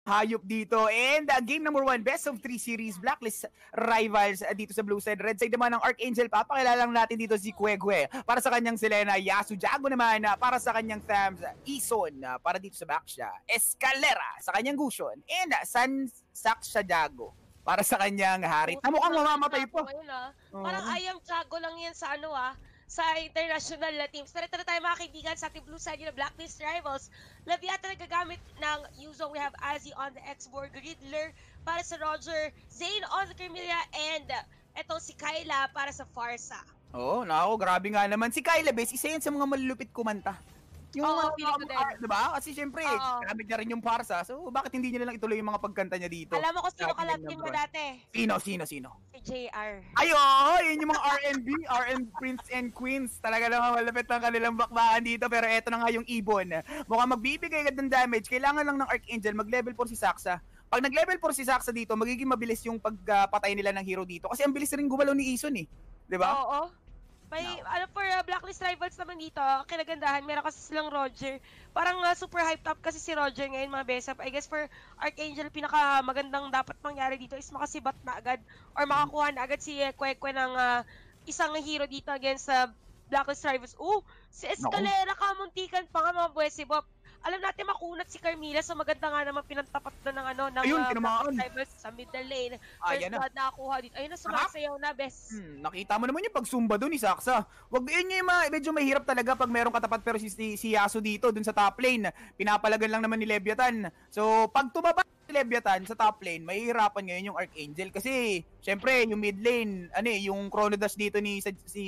hayop dito. And game number 1, best of 3 series, Blacklist rivals dito sa blue side. Red side naman ng Arkangel, papakilala lang natin dito si Kwekwe. Para sa kanyang Selena, Yasu Jago naman para sa kanyang Thams, Ison para dito sa Baksha, Escalera sa kanyang Gushon, and San Saksha Jago para sa kanyang Harit. Na mukhang mamamatay po. Parang ayam Jago lang yan sa sa international na teams. Tara tayo mga kaibigan sa ating blue side yung Blacklist rivals. Labiata nagagamit ng Yuzo. We have Azzy on the X-Borg, Riddler para sa Roger, Zane on the Carmilla, and eto si Kyla para sa Farsa. Oo, nako, grabe nga naman. Si Kyla, bes, isa yan sa mga malulupit kumanta. Yung diba? Kasi syempre, grabe niya rin yung Farsa. So, bakit hindi niya lang ituloy yung mga pagkanta niya dito? Alam mo kung sino kalagin mo dati? Sino? Si JR. Yun yung mga R&B Prince and Queens. Talaga naman malapit ng kanilang bakbakan dito. Pero eto na nga yung Ibon. Mukhang magbibigay agad ng damage. Kailangan lang ng Arkangel mag-level 4 si Saksa. Pag nag-level 4 si Saksa dito, magiging mabilis yung pagpatay nila ng hero dito. Kasi ang bilis rin gumalaw ni Ison Diba? Oo. May, for Blacklist rivals naman dito, kinagandahan, meron kasi silang Roger. Parang super hyped up kasi si Roger ngayon, mga besap. I guess for Arkangel, pinaka magandang dapat mangyari dito is makasibat na agad or makakuha na agad si Kwekwe ng isang hero dito against Blacklist rivals. Si Escalera, kamuntikan pa nga mga Buesibop. Alam natin makunat si Carmilla, so maganda nga naman pinantapat na ng Blacklist rivals sa middle lane. First blood nakakuha dito. Ayun na, sumasayaw na, best. Nakita mo naman yung pagsumba doon ni Saksa. Yun yung medyo mahirap talaga pag merong katapat, pero si Yasu dito dun sa top lane. Pinapalagan lang naman ni Leviathan. So pag tumaba si Leviathan sa top lane, mahihirapan ngayon yung Arkangel. Kasi syempre yung mid lane, yung Chrono Dash dito ni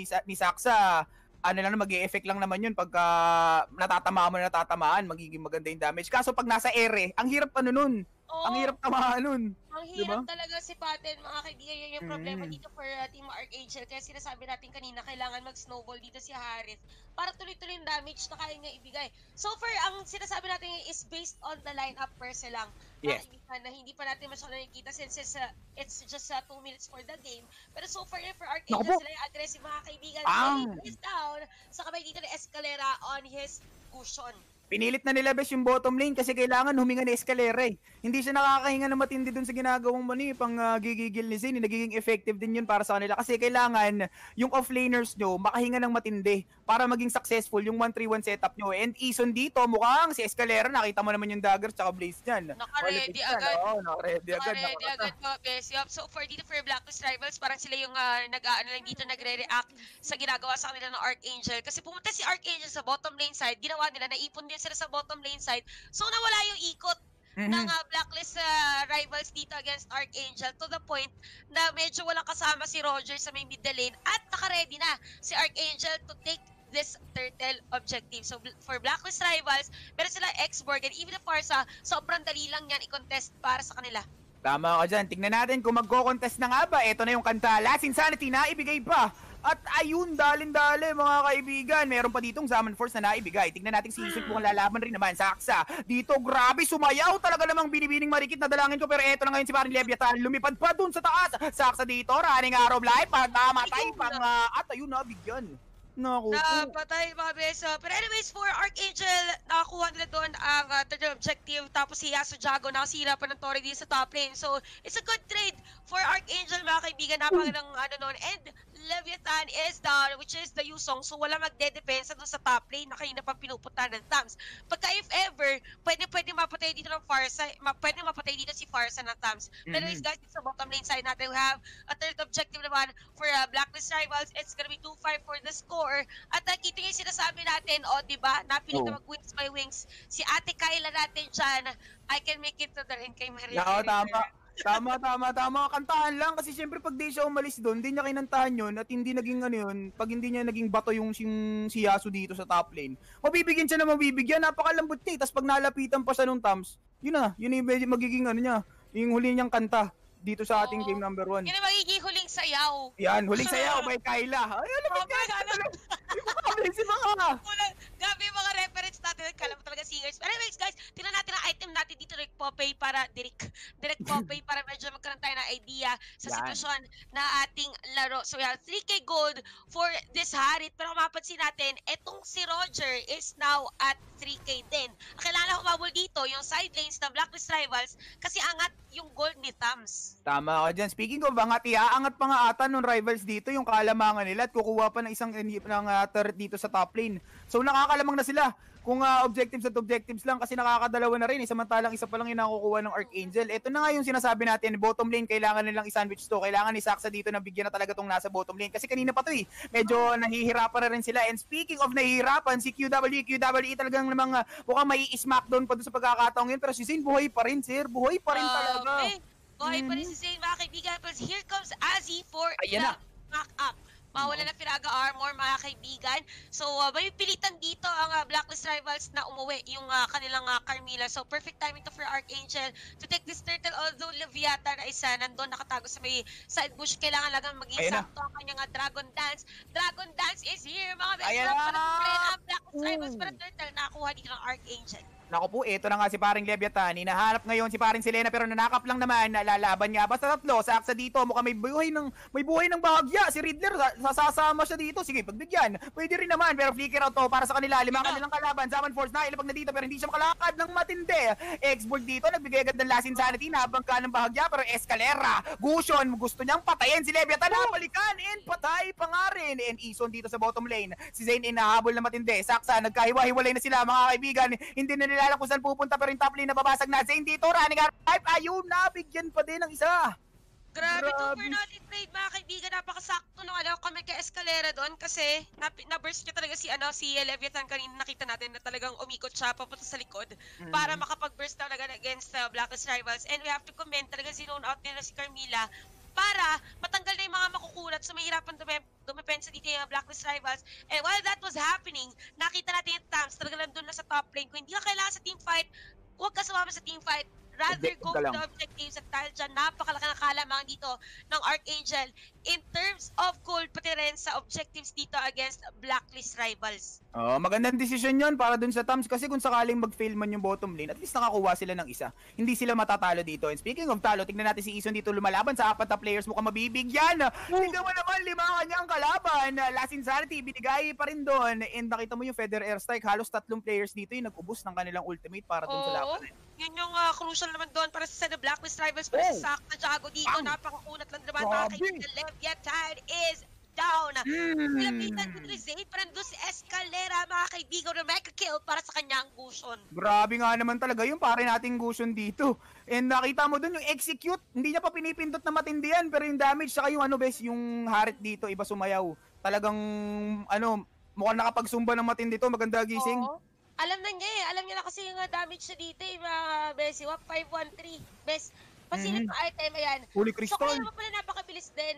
Saksa, mag-e-effect lang naman yun pagka natatamaan, magiging maganda yung damage. Kaso pag nasa ere, ang hirap nun. Ang hirap tamaan nun. Ang hirap talaga si Paten, mga kaibigan. Yun yung problema dito for Team Arkangel. Kaya sinasabi natin kanina, kailangan mag-snowball dito si Harith para tuloy-tuloy yung damage na kaya niya ibigay. So far, ang sinasabi natin is based on the lineup per se lang. Yes. Na hindi pa natin masyadong nakikita since it's just 2 minutes for the game. Pero so far for Arkangel, sila yung aggressive, mga kaibigan. He's down sa kamay dito ni Escalera on his cushion. Pinilit na nila bes yung bottom lane kasi kailangan huminga ni Escalera Hindi siya nakakahinga na matindi dun sa ginagawang pang gigigil ni Zane. Nagiging effective din yun para sa kanila kasi kailangan yung offlaners nyo makahinga ng matindi para maging successful yung 1-3-1 setup nyo. And Ison dito, mukhang si Escalera, nakita mo naman yung dagger tsaka blaze dyan. Naka-ready agad. Naka-ready agad po, bes. So for dito for Blacklist rivals, parang sila yung nagre-react sa ginagawa sa kanila ng Arkangel. Kasi pumunta si Arkangel sa bottom lane side, ginawa nila, naipon din sila sa bottom lane side. So nawala yung ikot ng Blacklist rivals dito against Arkangel to the point na medyo walang kasama si Roger sa may middle lane at naka-ready na si Arkangel to take this turtle objective. So for Blacklist rivals, meron sila X-Borg and even the Farsa, sobrang dali lang yan i-contest para sa kanila. Tama ka dyan. Tingnan natin kung magko-contest na nga ba. Ito na yung kanta. Last Insanity na ibigay pa. At ayun, dalin-dali mga kaibigan. Meron pa ditong Zaman Force na naibigay. Tingnan natin si Isip kung lalaban rin naman. Saksa. Dito, grabe, sumayaw. Talaga namang binibining marikit na dalangin ko. Pero eto na ngayon si Paring Leviathan. Lumipad pa dun sa taas. Saksa dito, running arrow life. Pagmamatay pang at ayun, nabigyan. Napatay mga beso. Pero anyways, for Arkangel, nakakuha nila doon ang third objective. Tapos si Yasu Jago nakasira pa ng Torre din sa top lane. So, it's a good trade for Arkangel, mga kaibigan. Napakagandang noon. And Leviathan is down, which is the Yusong. So, wala magde-depensa doon sa top lane na kanina pa pinupunta ng Tams. Pagka if ever, pwede mapatay dito ng Farsa. Pwede mapatay dito si Farsa ng Tams. Pero anyways, guys, sa bottom lane side natin, we have a third objective naman for Blacklist rivals. It's gonna be 2-5 for the score. At nakita niyo yung sinasabi natin, diba? Napilit na mag-wings by wings. Si Ate Kyla natin dyan, I can make it to the ring kay Maria. Tama. Kantahan lang kasi syempre pag di siya umalis doon, hindi niya kinantahan yun at hindi naging pag hindi niya naging bato yung si Yasu dito sa top lane. Mabibigyan siya na mabibigyan, napakalambot niya. Tapos pag nalapitan pa siya nung Tams, yun yung magiging niya, yung huli niyang kanta dito sa ating game number 1. Yun ang magiging huling sayaw. Yan, huling sayaw by Kyla. Ay, alam mo, Kyla. Yung mga Gabi yung mga reference natin, kala mo talaga singers. But anyways guys, tingnan natin ang item natin dito, Direct Popeye para medyo magkaroon tayo ng idea sa Yan. sitwasyon na ating laro. So we have 3K gold for this Harit. Pero kung mapansin natin, etong si Roger is now at 3K din. Ang kailangan humabol dito, yung side lanes ng Blacklist Rivals, kasi angat yung gold ni Thumbs. Tama ka dyan. Speaking of angat, iaangat pa nga ata nung Rivals dito yung kalamangan nila at kukuha pa ng isang turret dito sa top lane. So nakakalamang na sila kung objectives at objectives lang kasi nakakadalawa na rin. Samantalang isa pa lang yung nakukuha ng Arkangel. Ito na nga yung sinasabi natin, bottom lane, kailangan nilang i-sandwich to. Kailangan ni Saksa dito na bigyan na talaga tong nasa bottom lane. Kasi kanina pa to medyo nahihirapan na rin sila. And speaking of nahihirapan, si QWE talagang namang mukhang may smackdown pa doon sa pagkakataong yun. Pero si Zane buhay pa rin, sir. Buhay pa rin talaga. Buhay pa rin si Zane, mga kaibigan. Plus here comes Azzy for the back-up. Mawala na Firaga Armor, mga kaibigan. So, may pilitan dito ang Blacklist Rivals na umuwi yung kanilang Carmilla. So, perfect timing to for Arkangel to take this turtle. Although Leviathan na isa nandun nakatago sa may side bush, kailangan lang maging sakto ang kanyang Dragon Dance. Dragon Dance is here, mga kaibigan. Para ang Blacklist Rivals para turtle nakuha dito ng Arkangel. Naku po, ito na nga si paring Leviathan. Hinahanap ngayon si paring Selena pero nanakap lang naman. Lalaban niya. Basta tatlo, Saksa dito. Mukhang may buhay ng bahagya. Si Riddler, sasama siya dito. Sige, pagbigyan. Pwede rin naman. Pero flicker out to para sa kanila. Lima kanilang kalaban. Zaman Force na ilapag na dito pero hindi siya makalakad ng matindi. Export dito. Nagbigay agad ng last insanity. Nabangka ng bahagya pero escalera. Gusion. Gusto niyang patayin si Leviathan. Napalikan. And patay pa nga rin. And Ison dito sa bottom lane. Si Zane inahabol na matindi. Saksa, nagkahiwa-hiwalay na sila mga kaibigan. Hindi na nila alam kung saan pupunta pero yung top lane nababasag na. Zane dito, running out. Ayun, nabigyan pa din ng isa. Grabe to for not trade, mga kaibigan. Napakasakto nung kami kay Escalera doon kasi na-burst niya talaga si Leviathan kanina. Nakita natin na talagang umikot siya papunta sa likod para makapag-burst talaga against Blacklist Rivals. And we have to comment talaga zone out nila si Carmilla para matanggal na yung mga makukulat. So mahirapan dumepensa dito yung Blacklist Rivals. And while that was happening, nakita natin yung Thumbs talaga nandun na sa top lane. Kung hindi ka kailangan sa teamfight, huwag ka sumama sa teamfight. Rather go to the objectives at dahil dyan napakalaki ng kalamangan dito ng Arkangel in terms of gold pati rin sa objectives dito against Blacklist Rivals. Magandang desisyon yun para dun sa Thumbs kasi kung sakaling mag-fail man yung bottom lane, at least nakakuha sila ng isa. Hindi sila matatalo dito. And speaking of talo, tignan natin si Ison dito lumalaban sa 4 na players, mukhang mabibigyan. Tignan mo naman, 5 kanyang kalaban. Last insanity, binigay pa rin doon. And nakita mo yung Feather Airstrike, halos 3 players dito yung nag-ubos ng kanilang ultimate para dun sa laban. Yun yung crucial naman doon para sa Blacklist Rivals para sa Sakta Jago dito. Napakakunat lang naman mga kaibigan. Leviathan is down. Nilapitan dito ni Zane para doon si Escalera, mga kaibigan, na mega kill para sa kanyang Gusion. Grabe nga naman talaga yung pare nating Gusion dito. And nakita mo doon yung execute, hindi niya pa pinipindot na matindihan pero yung damage saka yung yung Harit dito iba sumayaw. Talagang mukhang nakapagsumba ng matindi to. Maganda gising. Alam na niya alam niya na kasi yung damage siya dito mga Bessie. 513. Best. Pasilip ng item, ayan. Holy Crystal. So kaya pala napakabilis din.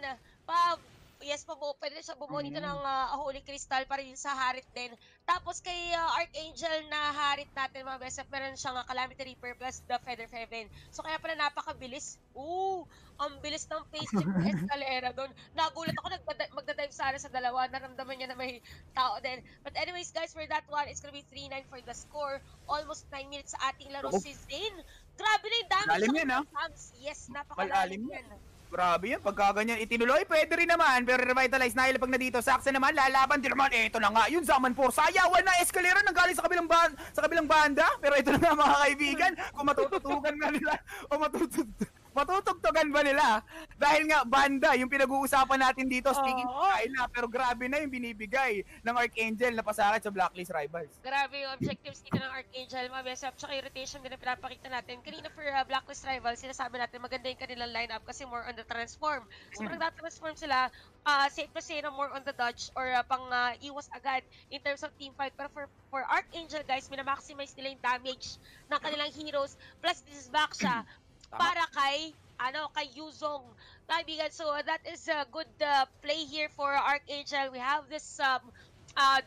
Pwede siya bumuo nito ng Holy Crystal para yun sa Harit din. Tapos kay Arkangel na Harit natin mga best, meron siyang Calamity Reaper plus the Feather Heaven. So kaya pala napakabilis. Ang bilis ng pace ni Escalera doon. Nagulat ako, magdadive sana sa dalawa. Naramdaman niya na may tao din. But anyways guys, for that one, it's gonna be 3-9 for the score. Almost 9 minutes sa ating laro si Zane. Grabe na yung damage. Malalim yan Yes, napakalalim yan. Grabe yan, pagka ganyan itinuloy, pwede rin naman, pero revitalize na ilapag na dito. Saksa naman, lalaban din naman, ito na nga, yung Zaman Force, sayawan na Escalera nang galing sa kabilang banda, pero ito na nga mga kaibigan, kung matututugan nga nila, o matutugtugan ba nila? Dahil nga, banda, yung pinag-uusapan natin dito, speaking of Kayla, pero grabe na yung binibigay ng Arkangel na pasakit sa Blacklist Rivals. Grabe yung objectives dito ng Arkangel, mga besap, tsaka yung rotation din na pinapakita natin. Kanina for Blacklist Rivals, sinasabi natin maganda yung kanilang lineup kasi more on the transform. So, pag nag-transform sila, safe to say na more on the dodge or pang iwas agad in terms of teamfight. Pero for Arkangel, guys, minamaximize nila yung damage ng kanilang heroes. Plus, this is back siya para kay Yuzong. Kaibigan, so that is a good play here for Arkangel. We have this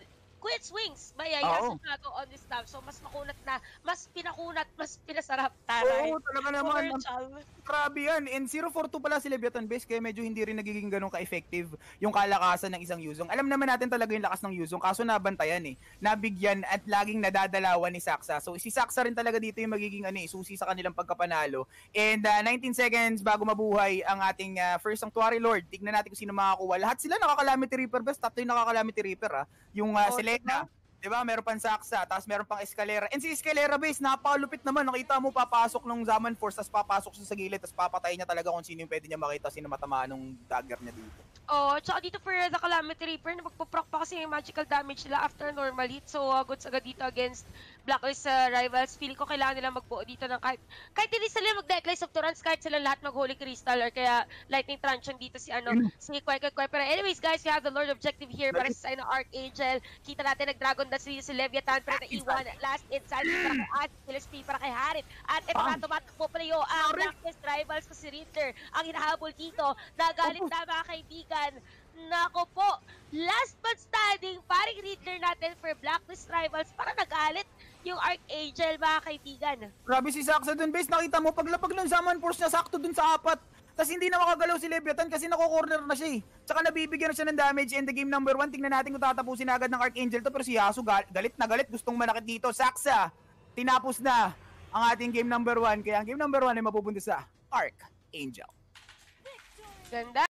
quit swings by Oo. Yasu Jago on this time. So mas pinakunat, mas pinasarap. Taray. Oo, talaga naman. Overchal. Grabe yan. And 0-4-2 pala si Leviathan base kaya medyo hindi rin nagiging ganun ka-effective yung kalakasan ng isang Yuzong. Alam naman natin talaga yung lakas ng Yuzong kaso nabantayan nabigyan at laging nadadalawan ni Saksa. So si Saksa rin talaga dito yung magiging susi sa kanilang pagkapanalo. And 19 seconds bago mabuhay ang ating first Sanctuary Lord. Tignan natin kung sino makakuha. Lahat sila nakaka-Calamity Reaper best. Tatlo yung nakaka-Calamity Reaper Yung Selena. Diba? Meron pang Saksa, tapos meron pang Escalera. And si Escalera base, napakalupit naman. Nakita mo, papasok nung Zaman Force, tapos papasok siya sa gilid, tapos papatay niya talaga kung sino yung pwede niya makita, sino matamaan nung dagger niya dito. Oh, tsaka dito for the Calamity Reaper, na magpaproc pa kasi yung magical damage nila after normal hit. So, goods agad dito against Blacklist rivals. Feeling ko kailangan nila magbuo dito ng kahit hindi sila mag-Blacklist of Torrents, kahit sila lahat mag-Holy Crystal or kaya Lightning Truncheon dito si Kwek. Pero anyways guys, we have the Lord Objective here para sa Archangel. Kita natin nag-Dragon Dance si Leviathan pero naiwan. Last inside para kay Ash, Gillespie para kay Harit. At ito na tumatakbo pa rin ang Blacklist rivals ko si Ritter. Ang hinahabol dito, nagalit na mga kaibigan. Nako po, last but standing, paring Riddler natin for Blacklist rivals para nagalit yung Archangel, mga kaibigan. Grabe si Saksa dun base, nakita mo, paglapag ng Zaman Force niya, sakto dun sa 4. Tapos hindi na makagalaw si Leviathan kasi nako-corner na siya Tsaka nabibigyan na siya ng damage in the game number 1. Tingnan natin kung tatapusin agad ng Archangel to. Pero si Yasu galit na galit, gustong manakit dito. Saksa, tinapos na ang ating game number 1. Kaya ang game number 1 ay mapupunta sa Archangel. Ganda.